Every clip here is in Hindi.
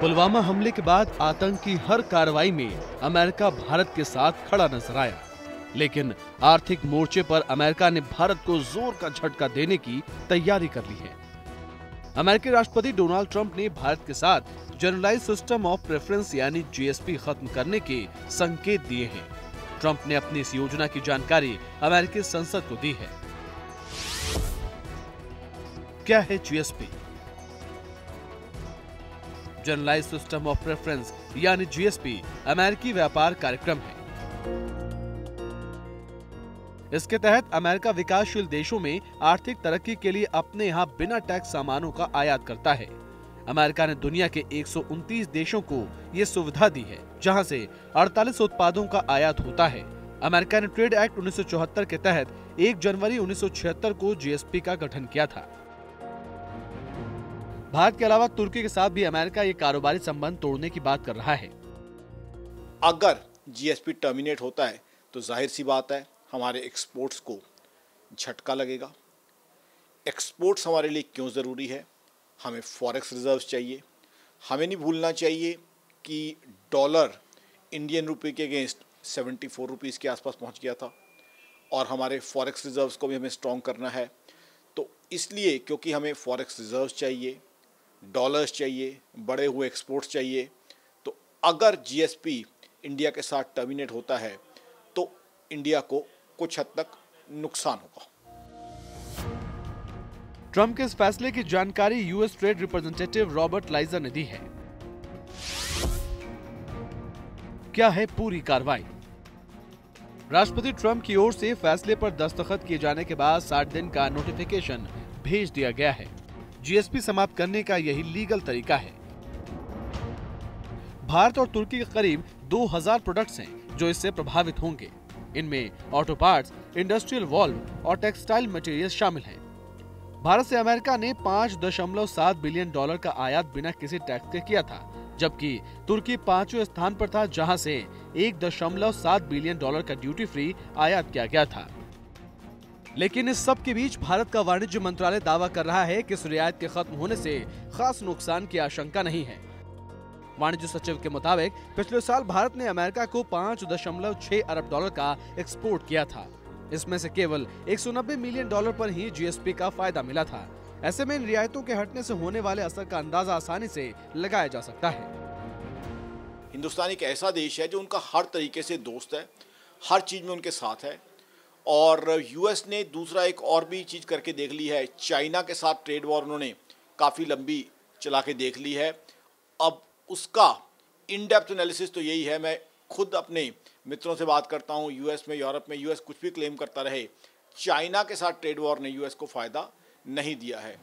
पुलवामा हमले के बाद आतंक की हर कार्रवाई में अमेरिका भारत के साथ खड़ा नजर आया, लेकिन आर्थिक मोर्चे पर अमेरिका ने भारत को जोर का झटका देने की तैयारी कर ली है। अमेरिकी राष्ट्रपति डोनाल्ड ट्रंप ने भारत के साथ जनरलाइज सिस्टम ऑफ प्रेफरेंस यानी जीएसपी खत्म करने के संकेत दिए हैं। ट्रंप ने अपनी इस योजना की जानकारी अमेरिकी संसद को दी है। क्या है GSP? Generalize system of preference यानी जीएसपी अमेरिकी व्यापार कार्यक्रम है। इसके तहत अमेरिका विकासशील देशों में आर्थिक तरक्की के लिए अपने यहाँ बिना टैक्स सामानों का आयात करता है। अमेरिका ने दुनिया के 129 देशों को ये सुविधा दी है, जहां से 48 उत्पादों का आयात होता है। अमेरिका ने ट्रेड एक्ट 1974 के तहत 1 जनवरी 1976 को जीएसपी का गठन किया था। भारत के अलावा तुर्की के साथ भी अमेरिका ये कारोबारी संबंध तोड़ने की बात कर रहा है। अगर जीएसपी टर्मिनेट होता है तो जाहिर सी बात है हमारे एक्सपोर्ट्स को झटका लगेगा। एक्सपोर्ट्स हमारे लिए क्यों ज़रूरी है? हमें फॉरेक्स रिजर्व्स चाहिए। हमें नहीं भूलना चाहिए कि डॉलर इंडियन रुपये के अगेंस्ट 74 रुपीज़ के आसपास पहुंच गया था और हमारे फॉरेक्स रिजर्व्स को भी हमें स्ट्रॉन्ग करना है। तो इसलिए क्योंकि हमें फॉरेक्स रिजर्व्स चाहिए, डॉलर्स चाहिए, बढ़े हुए एक्सपोर्ट्स चाहिए, तो अगर जीएसपी इंडिया के साथ टर्मिनेट होता है तो इंडिया को कुछ हद तक नुकसान होगा। ट्रंप के इस फैसले की जानकारी US trade representative Robert Lighthizer ने दी है। क्या है पूरी कार्रवाई? राष्ट्रपति ट्रंप की ओर से फैसले पर दस्तखत किए जाने के बाद 60 दिन का नोटिफिकेशन भेज दिया गया है। जीएसपी समाप्त करने का यही लीगल तरीका है। भारत और तुर्की के करीब 2000 प्रोडक्ट्स हैं जो इससे प्रभावित होंगे। इनमें ऑटो पार्ट्स, इंडस्ट्रियल वॉल्व और टेक्सटाइल मटेरियल शामिल हैं। भारत से अमेरिका ने $5.7 बिलियन का आयात बिना किसी टैक्स के किया था, जबकि तुर्की 5वें स्थान पर था, जहां से $1.7 बिलियन का ड्यूटी फ्री आयात किया गया था। लेकिन इस सब के बीच भारत का वाणिज्य मंत्रालय दावा कर रहा है कि इस रियायत के खत्म होने से खास नुकसान की आशंका नहीं है। वाणिज्य सचिव के मुताबिक पिछले साल भारत ने अमेरिका को $5.6 अरब का एक्सपोर्ट किया था। इसमें से केवल $190 मिलियन पर ही जीएसपी का फायदा मिला था। ऐसे में इन रियायतों के हटने से होने वाले असर का अंदाजा आसानी से लगाया जा सकता है। हिंदुस्तान एक ऐसा देश है जो उनका हर तरीके से दोस्त है, हर चीज में उनके साथ है। और यूएस ने दूसरा एक और भी चीज करके देख ली है। चाइना के साथ ट्रेड वॉर उन्होंने काफी लंबी चला के देख ली है। अब उसका इन डेप्थ एनालिसिस तो यही है। मैं खुद अपने मित्रों से बात करता हूँ यूएस में, यूरोप में, यूएस कुछ भी क्लेम करता रहे, चाइना के साथ ट्रेड वॉर ने यूएस को फायदा नहीं दिया है।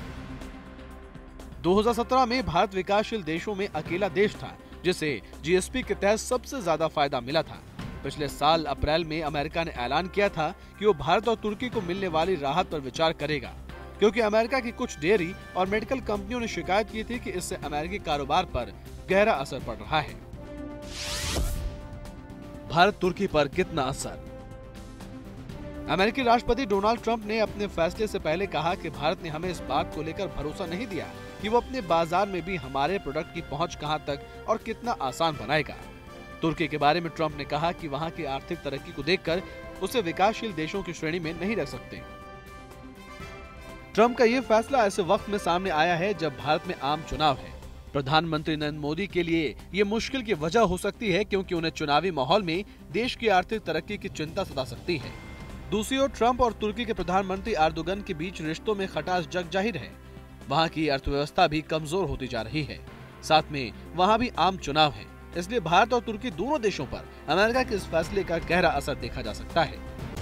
2017 में भारत विकासशील देशों में अकेला देश था जिसे जीएसपी के तहत सबसे ज्यादा फायदा मिला था। पिछले साल अप्रैल में अमेरिका ने ऐलान किया था कि वो भारत और तुर्की को मिलने वाली राहत पर विचार करेगा, क्योंकि अमेरिका की कुछ डेयरी और मेडिकल कंपनियों ने शिकायत की थी कि इससे अमेरिकी कारोबार पर गहरा असर पड़ रहा है। भारत तुर्की पर कितना असर? अमेरिकी राष्ट्रपति डोनाल्ड ट्रंप ने अपने फैसले से पहले कहा कि भारत ने हमें इस बात को लेकर भरोसा नहीं दिया कि वो अपने बाजार में भी हमारे प्रोडक्ट की पहुंच कहां तक और कितना आसान बनाएगा। तुर्की के बारे में ट्रंप ने कहा कि वहां की आर्थिक तरक्की को देखकर उसे विकासशील देशों की श्रेणी में नहीं रख सकते। ट्रंप का ये फैसला ऐसे वक्त में सामने आया है जब भारत में आम चुनाव है। प्रधानमंत्री नरेंद्र मोदी के लिए ये मुश्किल की वजह हो सकती है, क्योंकि उन्हें चुनावी माहौल में देश की आर्थिक तरक्की की चिंता सता सकती है। दूसरी ओर ट्रंप और तुर्की के प्रधानमंत्री एर्दोगन के बीच रिश्तों में खटास जग जाहिर है। वहाँ की अर्थव्यवस्था भी कमजोर होती जा रही है, साथ में वहाँ भी आम चुनाव है। इसलिए भारत और तुर्की दोनों देशों पर अमेरिका के इस फैसले का गहरा असर देखा जा सकता है।